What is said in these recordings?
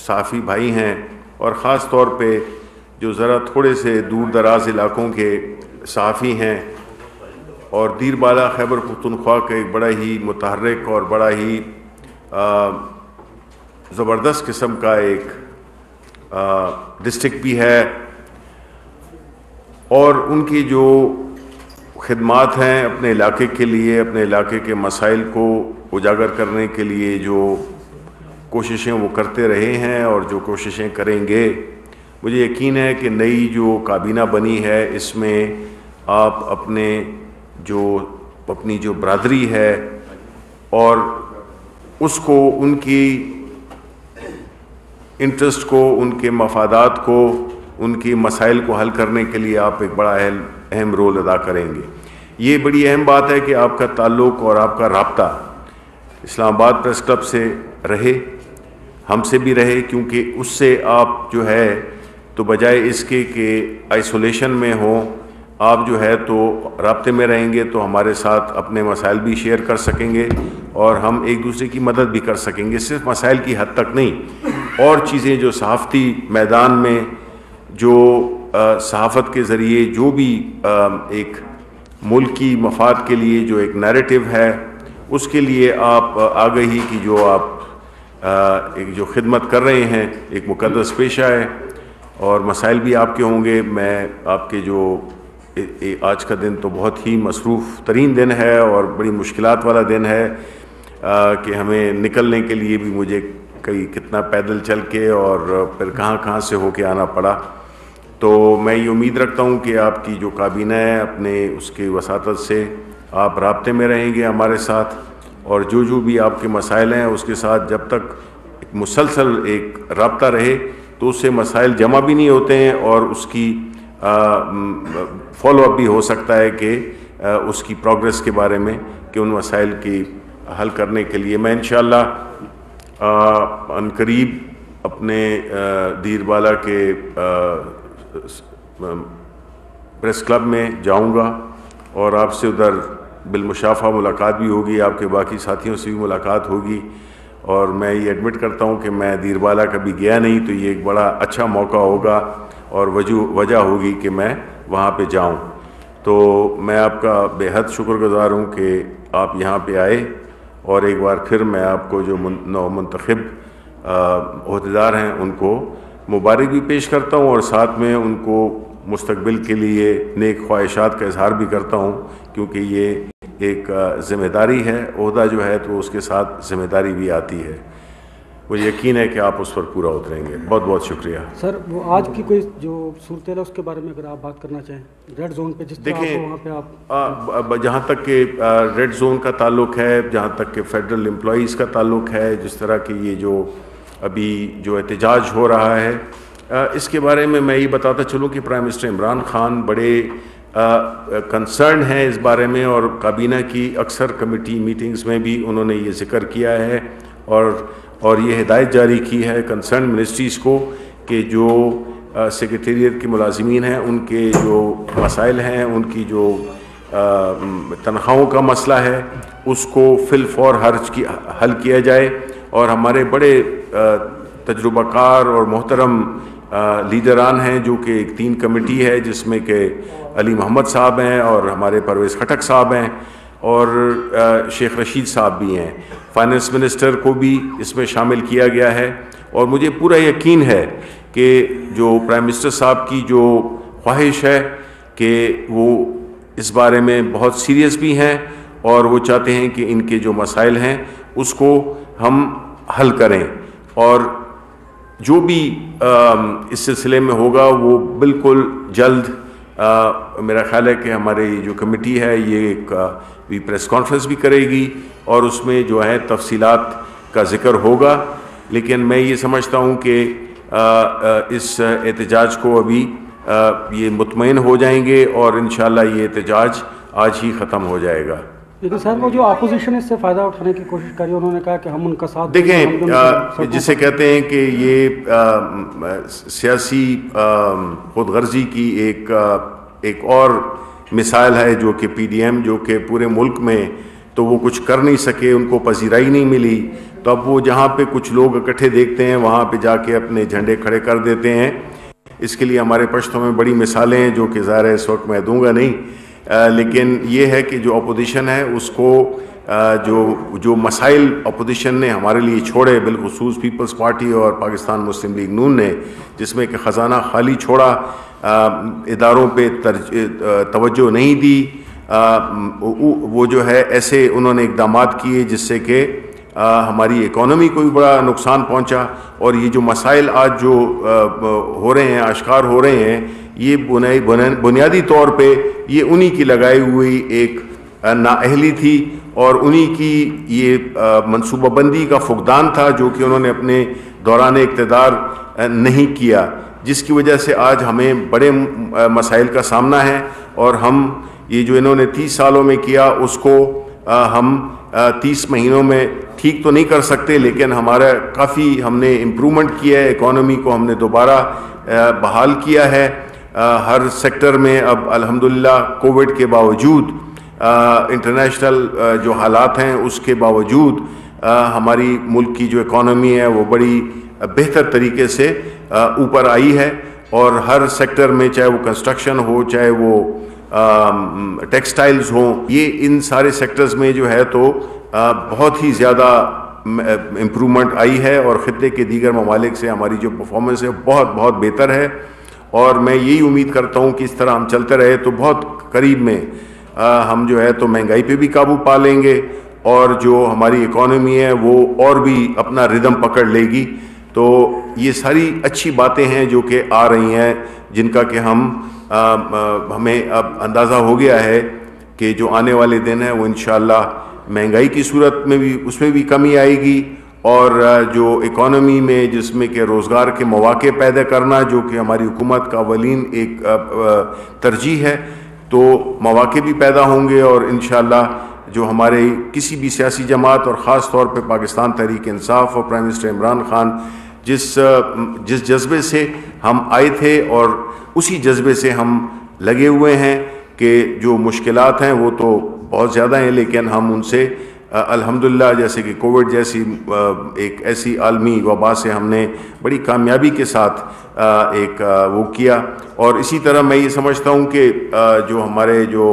صحافی بھائی ہیں اور خاص طور پہ جو ذرا تھوڑے سے دور دراز علاقوں کے صحافی ہیں، اور دیر بالا خیبر پختونخوا کا ایک بڑا ہی متحرک اور بڑا ہی زبردست قسم کا ایک ڈسٹرکٹ بھی ہے، اور ان کی جو خدمات ہیں اپنے علاقے کے لیے، اپنے علاقے کے مسائل کو اجاگر کرنے کے لیے جو کوششیں وہ کرتے رہے ہیں اور جو کوششیں کریں گے، مجھے یقین ہے کہ نئی جو کابینہ بنی ہے اس میں آپ اپنی جو برادری ہے اور اس کو، ان کی انٹرسٹ کو، ان کے مفادات کو، ان کی مسائل کو حل کرنے کے لیے آپ ایک بڑا اہم رول ادا کریں گے۔ یہ بڑی اہم بات ہے کہ آپ کا تعلق اور آپ کا رابطہ اسلام آباد پریس کلب سے رہے، ہم سے بھی رہے، کیونکہ اس سے آپ جو ہے تو بجائے اس کے کہ آئسولیشن میں ہوں، آپ جو ہے تو رابطے میں رہیں گے تو ہمارے ساتھ اپنے مسائل بھی شیئر کر سکیں گے اور ہم ایک دوسرے کی مدد بھی کر سکیں گے، صرف مسائل کی حد تک نہیں، اور چیزیں جو صحافتی میدان میں جو صحافت کے ذریعے جو بھی ایک ملکی مفاد کے لیے جو ایک نیریٹو ہے، اس کے لیے آپ آگہی کی جو آپ ایک جو خدمت کر رہے ہیں، ایک مقدس پیشہ ہے اور مسائل بھی آپ کے ہوں گے۔ میں آپ کے جو آج کا دن تو بہت ہی مصروف ترین دن ہے اور بڑی مشکلات والا دن ہے کہ ہمیں نکلنے کے لیے بھی مجھے کتنا پیدل چل کے اور پھر کہاں سے ہو کے آنا پڑا، تو میں یہ امید رکھتا ہوں کہ آپ کی جو کابینہ ہے اپنے اس کے وساطت سے آپ رابطے میں رہیں گے ہمارے ساتھ، اور جو بھی آپ کے مسائل ہیں اس کے ساتھ جب تک مسلسل ایک رابطہ رہے تو اس سے مسائل جمع بھی نہیں ہوتے ہیں اور اس کی فالو اپ بھی ہو سکتا ہے کہ اس کی پروگریس کے بارے میں، کہ ان مسائل کی حل کرنے کے لیے میں انشاءاللہ ان قریب اپنے دیر بالا کے پریس کلب میں جاؤں گا اور آپ سے ادھر بالمشافہ ملاقات بھی ہوگی، آپ کے باقی ساتھیوں سے بھی ملاقات ہوگی، اور میں یہ ایڈمٹ کرتا ہوں کہ میں دیر بالا کبھی گیا نہیں، تو یہ ایک بڑا اچھا موقع ہوگا اور وجہ ہوگی کہ میں وہاں پہ جاؤں۔ تو میں آپ کا بے حد شکر گزار ہوں کہ آپ یہاں پہ آئے، اور ایک بار پھر میں آپ کو جو نو منتخب عہدیدار ہیں ان کو مبارک بھی پیش کرتا ہوں، اور ساتھ میں ان کو مستقبل کے لیے نیک خواہشات کا اظہار بھی کرتا ہوں، کیونکہ یہ ایک ذمہ داری ہے، عہدہ جو ہے تو اس کے ساتھ ذمہ داری بھی آتی ہے۔ مجھے یقین ہے کہ آپ اس پر پورا اتریں گے۔ بہت بہت شکریہ سر۔ وہ آج کی کوئی جو صورتحال ہے اس کے بارے میں اگر آپ بات کرنا چاہیں، ریڈ زون پہ جس طرح وہاں پہ آپ جہاں تک کہ ریڈ زون کا تعلق ہے، جہاں تک کہ فیڈرل امپلائیز کا تعلق ہے، جس طرح کہ یہ جو ابھی جو احتجاج ہو رہا ہے، اس کے بارے میں یہ بتاتا چلوں کہ پرائم منسٹر عمران خان بڑے کنسرن ہیں اس بارے میں، اور کابینہ کی اکثر کمیٹی میٹنگز میں بھی انہوں نے یہ ذکر کیا ہے اور یہ ہدایت جاری کی ہے کنسرن منسٹریز کو کہ جو سیکریٹریٹ کے ملازمین ہیں ان کے جو مسائل ہیں، ان کی جو تنخواہوں کا مسئلہ ہے، اس کو فی الفور حل کیا جائے، اور ہمارے بڑے تجربہ کار اور محترم لیڈران ہیں جو کہ ایک 3 کمیٹی ہے جس میں کہ علی محمد صاحب ہیں اور ہمارے پرویز خٹک صاحب ہیں اور شیخ رشید صاحب بھی ہیں، فائنانس منسٹر کو بھی اس میں شامل کیا گیا ہے، اور مجھے پورا یقین ہے کہ جو پرائم منسٹر صاحب کی جو خواہش ہے کہ وہ اس بارے میں بہت سیریس بھی ہیں اور وہ چاہتے ہیں کہ ان کے جو مسائل ہیں اس کو ہم حل کریں، اور جو بھی اس سلسلے میں ہوگا وہ بالکل جلد میرا خیال ہے کہ ہماری جو کمیٹی ہے یہ ایک پریس کانفرنس بھی کرے گی اور اس میں جو ہے تفصیلات کا ذکر ہوگا، لیکن میں یہ سمجھتا ہوں کہ اس احتجاج کو ابھی یہ مطمئن ہو جائیں گے اور انشاءاللہ یہ احتجاج آج ہی ختم ہو جائے گا۔ لیکن سر وہ جو اپوزیشن اس سے فائدہ اٹھانے کی کوشش کری، انہوں نے کہا کہ ہم ان کا ساتھ دیکھیں، جسے کہتے ہیں کہ یہ سیاسی خود غرضی کی ایک اور مثال ہے جو کہ پی ڈی ایم جو کہ پورے ملک میں تو وہ کچھ کر نہیں سکے, ان کو پذیرائی نہیں ملی, تو اب وہ جہاں پہ کچھ لوگ اکٹھے دیکھتے ہیں وہاں پہ جا کے اپنے جھنڈے کھڑے کر دیتے ہیں. اس کے لیے ہمارے پشتوں میں بڑی مثالیں ہیں جو کہ ظاہر ہے اس وقت میں دوں گا نہیں, لیکن یہ ہے کہ جو اپوزیشن ہے اس کو جو مسائل اپوزیشن نے ہمارے لیے چھوڑے, بالخصوص پیپلز پارٹی اور پاکستان مسلم لیگ نون نے, جس میں کہ خزانہ خالی چھوڑا, اداروں پہ توجہ نہیں دی, وہ جو ہے ایسے انہوں نے اقدامات کیے جس سے کہ ہماری اکانومی کو بھی بڑا نقصان پہنچا. اور یہ جو مسائل آج جو ہو رہے ہیں, آشکار ہو رہے ہیں, یہ بنیادی طور پہ یہ انہی کی لگائی ہوئی ایک نااہلی تھی اور انہی کی یہ منصوبہ بندی کا فقدان تھا جو کہ انہوں نے اپنے دوران اقتدار نہیں کیا, جس کی وجہ سے آج ہمیں بڑے مسائل کا سامنا ہے. اور ہم یہ جو انہوں نے 30 سالوں میں کیا اس کو ہم 30 مہینوں میں ٹھیک تو نہیں کر سکتے, لیکن ہمارا کافی ہم نے امپرومنٹ کیا ہے, اکانومی کو ہم نے دوبارہ بحال کیا ہے ہر سیکٹر میں. اب الحمدللہ کووڈ کے باوجود, انٹرنیشنل جو حالات ہیں اس کے باوجود ہماری ملک کی جو اکانومی ہے وہ بڑی بہتر طریقے سے اوپر آئی ہے. اور ہر سیکٹر میں, چاہے وہ کنسٹرکشن ہو, چاہے وہ ٹیکسٹائلز ہوں, یہ ان سارے سیکٹرز میں جو ہے تو بہت ہی زیادہ امپرومنٹ آئی ہے, اور خطے کے دیگر ممالک سے ہماری جو پرفارمنس ہے بہت بہت بہتر ہے. اور میں یہی امید کرتا ہوں کہ اس طرح ہم چلتے رہے تو بہت قریب میں ہم جو ہے تو مہنگائی پہ بھی قابو پا لیں گے, اور جو ہماری اکانومی ہے وہ اور بھی اپنا ردم پکڑ لے گی. تو یہ ساری اچھی باتیں ہیں جو کہ آ رہی ہیں, جن کا کہ ہمیں اب اندازہ ہو گیا ہے کہ جو آنے والے دن ہیں وہ انشاءاللہ مہنگائی کی صورت میں بھی اس میں بھی کمی آئے گی, اور جو اکانومی میں جس میں کہ روزگار کے مواقع پیدا کرنا جو کہ ہماری حکومت کا اولین ایک ترجیح ہے, تو مواقع بھی پیدا ہوں گے. اور انشاءاللہ جو ہمارے کسی بھی سیاسی جماعت اور خاص طور پہ پاکستان تحریک انصاف اور پرائم منسٹر عمران خان جس جذبے سے ہم آئے تھے اور اسی جذبے سے ہم لگے ہوئے ہیں کہ جو مشکلات ہیں وہ تو بہت زیادہ ہیں, لیکن ہم ان سے الحمدللہ, جیسے کہ کووڈ جیسی ایک ایسی عالمی وبا سے ہم نے بڑی کامیابی کے ساتھ ایک وہ کیا. اور اسی طرح میں یہ سمجھتا ہوں کہ جو ہمارے جو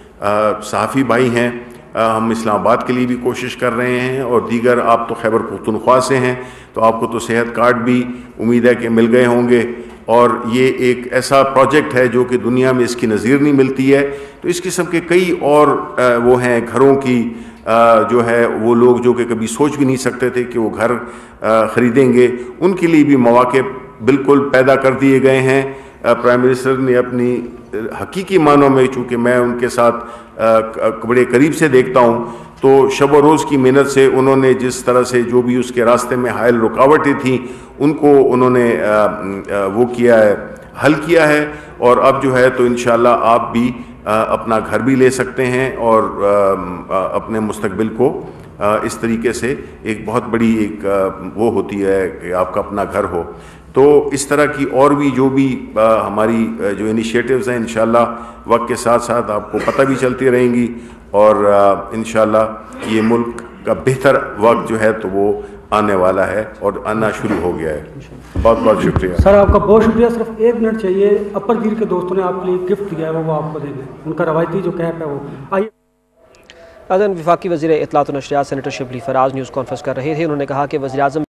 صحافی بھائی ہیں, ہم اسلام آباد کے لیے بھی کوشش کر رہے ہیں, اور دیگر آپ تو خیبر پختونخوا سے ہیں تو آپ کو تو صحت کارڈ بھی امید ہے کہ مل گئے ہوں گے, اور یہ ایک ایسا پروجیکٹ ہے جو کہ دنیا میں اس کی نظیر نہیں ملتی ہے. تو اس قسم کے کئی اور وہ ہیں گھروں کی جو ہے وہ لوگ جو کہ کبھی سوچ بھی نہیں سکتے تھے کہ وہ گھر خریدیں گے, ان کے لیے بھی مواقع بالکل پیدا کر دیے گئے ہیں. پرائم منسٹر نے اپنی حقیقی معنوں میں, چونکہ میں ان کے ساتھ بڑے قریب سے دیکھتا ہوں, تو شب و روز کی محنت سے انہوں نے جس طرح سے جو بھی اس کے راستے میں حائل رکاوٹیں تھیں ان کو انہوں نے وہ کیا ہے, حل کیا ہے. اور اب جو ہے تو انشاءاللہ آپ بھی اپنا گھر بھی لے سکتے ہیں, اور اپنے مستقبل کو اس طریقے سے ایک بہت بڑی ایک وہ ہوتی ہے کہ آپ کا اپنا گھر ہو. تو اس طرح کی اور بھی جو بھی ہماری جو انیشیٹوز ہیں انشاءاللہ وقت کے ساتھ ساتھ آپ کو پتہ بھی چلتی رہیں گی, اور انشاءاللہ یہ ملک کا بہتر وقت جو ہے تو وہ آنے والا ہے اور آنا شروع ہو گیا ہے. بہت بہت شکریہ سر, آپ کا بہت شکریہ. صرف 1 منٹ چاہیے, اپر گیر کے دوستوں نے آپ کے لیے گفٹ دیا ہے وہ آپ کو دیں گے, ان کا روایتی جو کیپ ہے وہ. آئیے. وفاقی وزیر اطلاعات و نشریات senator Shibli Faraz news conference کر رہے تھے. انہوں نے کہا کہ وزیر اعظم